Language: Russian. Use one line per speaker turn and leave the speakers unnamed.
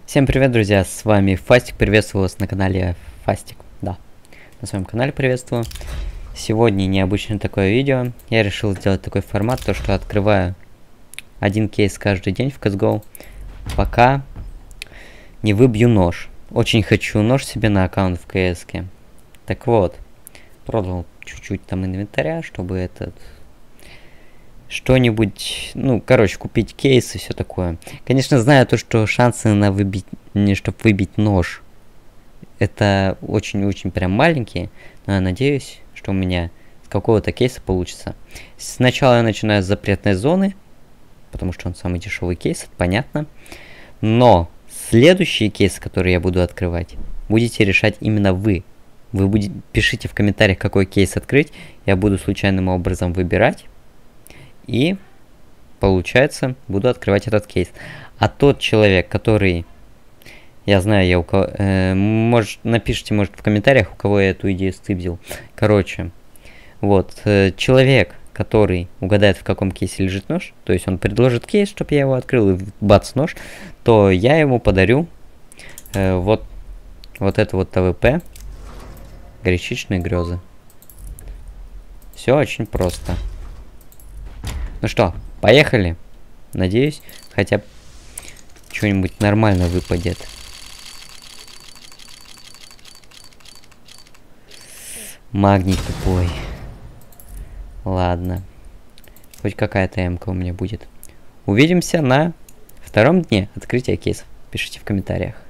Всем привет, друзья, с вами Фастик, приветствую вас на канале Фастик, да, на своем канале приветствую. Сегодня необычное такое видео, я решил сделать такой формат, то что открываю один кейс каждый день в CSGO, пока не выбью нож. Очень хочу нож себе на аккаунт в CS-ке. Так вот, продал чуть-чуть там инвентаря, чтобы что-нибудь, ну, короче, купить кейс и все такое. Конечно, знаю то, что шансы на выбить, чтобы выбить нож, это очень-очень прям маленькие, но я надеюсь, что у меня с какого-то кейса получится. Сначала я начинаю с запретной зоны, потому что он самый дешевый кейс, это понятно. Но следующие кейсы, которые я буду открывать, будете решать именно вы. Вы пишите в комментариях, какой кейс открыть, я буду случайным образом выбирать. И, получается, буду открывать этот кейс. А тот человек, который... Я знаю, я у кого... напишите, может, в комментариях, у кого я эту идею стыбзил. Короче, вот, человек, который угадает, в каком кейсе лежит нож, то есть он предложит кейс, чтобы я его открыл, и бац, нож, то я ему подарю вот это вот ТВП, горячичные грезы. Все очень просто. Ну что, поехали. Надеюсь, хотя бы что-нибудь нормально выпадет. Магний тупой. Ладно. Хоть какая-то эмка у меня будет. Увидимся на втором дне открытия кейсов. Пишите в комментариях.